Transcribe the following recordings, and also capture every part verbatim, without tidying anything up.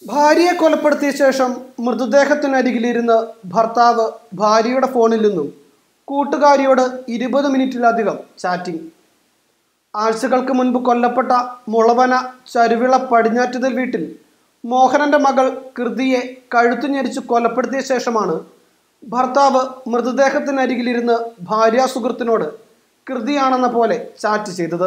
ഭാര്യയെ കൊലപ്പെടുത്തിയ ശേഷം മൃതദേഹത്തിനരികിലിരുന്ന് ഭർത്താവ് ഭാര്യയുടെ ഫോണിൽ നിന്നും കൂട്ടുകാരിയോട് ഇരുപത് മിനിറ്റിലധികം ചാറ്റിംഗ്. ആഴ്ചകൾക്ക് മുൻപ് കൊല്ലപ്പെട്ട മുളവന ചരുവിള പടിഞ്ഞാറ്റുതൽ വീട്ടിൽ മോഹനന്റെ മകൾ കൃതിയെ കഴുത്തു ഞെരിച്ച് കൊലപ്പെടുത്തിയ ശേഷമാണ് ഭർത്താവ് മൃതദേഹത്തിനരികിലിരുന്ന് ഭാര്യാ സുഹൃത്തിനോട് കൃതിയാണെന്ന പോലെ ചാറ്റ് ചെയ്തത്.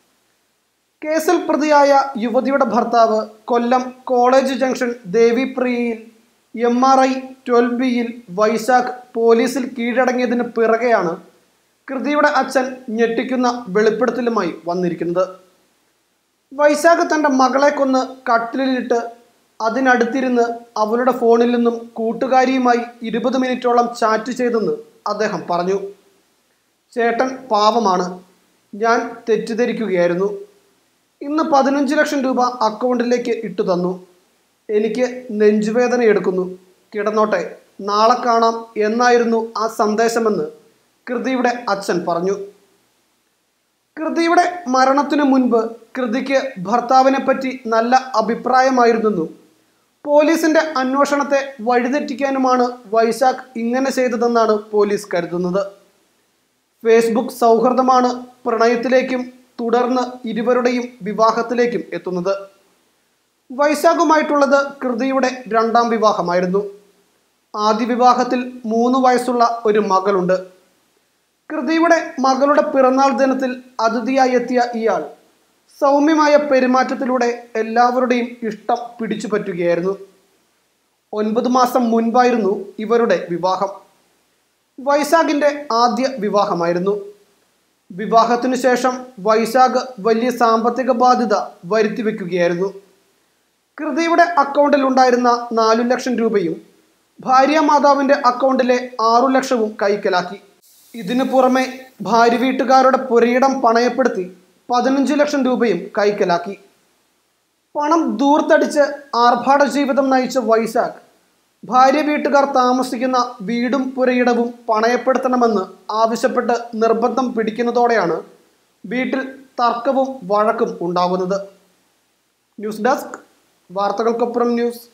കേസിൽ പ്രതിയായ യുവതിയുടെ ഭർത്താവ് കൊല്ലം കോളേജ് ജംഗ്ഷൻ ദേവിപ്രിയയിൽ എം ആർ ഐ ട്വൽവ് ബിയിൽ വൈശാഖ് പോലീസിൽ കീഴടങ്ങിയതിന് പിറകെയാണ് കൃതിയുടെ അച്ഛൻ ഞെട്ടിക്കുന്ന വെളിപ്പെടുത്തലുമായി വന്നിരിക്കുന്നത്. വൈശാഖ് തൻ്റെ മകളെ കൊന്ന് കട്ടിലിലിട്ട് അതിനടുത്തിരുന്ന് അവളുടെ ഫോണിൽ നിന്നും കൂട്ടുകാരിയുമായി ഇരുപത് മിനിറ്റോളം ചാറ്റ് ചെയ്തെന്ന് അദ്ദേഹം പറഞ്ഞു. ചേട്ടൻ പാവമാണ്, ഞാൻ തെറ്റിദ്ധരിക്കുകയായിരുന്നു. ഇന്ന് പതിനഞ്ച് ലക്ഷം രൂപ അക്കൗണ്ടിലേക്ക് ഇട്ടു തന്നു. എനിക്ക് നെഞ്ചുവേദന എടുക്കുന്നു, കിടന്നോട്ടെ, നാളെ കാണാം എന്നായിരുന്നു ആ സന്ദേശമെന്ന് കൃതിയുടെ അച്ഛൻ പറഞ്ഞു. കൃതിയുടെ മരണത്തിനു മുൻപ് കൃതിക്ക് ഭർത്താവിനെ പറ്റി നല്ല അഭിപ്രായമായിരുന്നെന്നും പോലീസിന്റെ അന്വേഷണത്തെ വഴിതെറ്റിക്കാനുമാണ് വൈശാഖ് ഇങ്ങനെ ചെയ്തതെന്നാണ് പോലീസ് കരുതുന്നത്. ഫേസ്ബുക്ക് സൗഹൃദമാണ് പ്രണയത്തിലേക്കും തുടർന്ന് ഇരുവരുടെയും വിവാഹത്തിലേക്കും എത്തുന്നത്. വൈശാഖുമായിട്ടുള്ളത് കൃതിയുടെ രണ്ടാം വിവാഹമായിരുന്നു. ആദ്യ വിവാഹത്തിൽ മൂന്ന് വയസ്സുള്ള ഒരു മകളുണ്ട്. കൃതിയുടെ മകളുടെ പിറന്നാൾ ദിനത്തിൽ അതിഥിയായി എത്തിയ ഇയാൾ സൗമ്യമായ പെരുമാറ്റത്തിലൂടെ എല്ലാവരുടെയും ഇഷ്ടം പിടിച്ചു പറ്റുകയായിരുന്നു. ഒൻപത് മാസം മുൻപായിരുന്നു ഇവരുടെ വിവാഹം. വൈശാഖിന്റെ ആദ്യ വിവാഹമായിരുന്നു. വിവാഹത്തിനു ശേഷം വൈശാഖ് വലിയ സാമ്പത്തിക ബാധ്യത വരുത്തി വെക്കുകയായിരുന്നു. കൃതിയുടെ അക്കൗണ്ടിൽ ഉണ്ടായിരുന്ന നാലു ലക്ഷം രൂപയും ഭാര്യ മാതാവിന്റെ അക്കൗണ്ടിലെ ആറു ലക്ഷവും കൈക്കലാക്കി. ഇതിനു പുറമെ ഭാര്യ വീട്ടുകാരുടെ പുരയിടം പണയപ്പെടുത്തി പതിനഞ്ച് ലക്ഷം രൂപയും കൈക്കലാക്കി. പണം ദൂർത്തടിച്ച് ആർഭാട ജീവിതം നയിച്ച വൈശാഖ് ഭാര്യ വീട്ടുകാർ താമസിക്കുന്ന വീടും പുരയിടവും പണയപ്പെടുത്തണമെന്ന് ആവശ്യപ്പെട്ട് നിർബന്ധം പിടിക്കുന്നതോടെയാണ് വീട്ടിൽ തർക്കവും വഴക്കും ഉണ്ടാകുന്നത്. ന്യൂസ് ഡെസ്ക്, വാർത്തകൾക്കൊപ്പം ന്യൂസ്.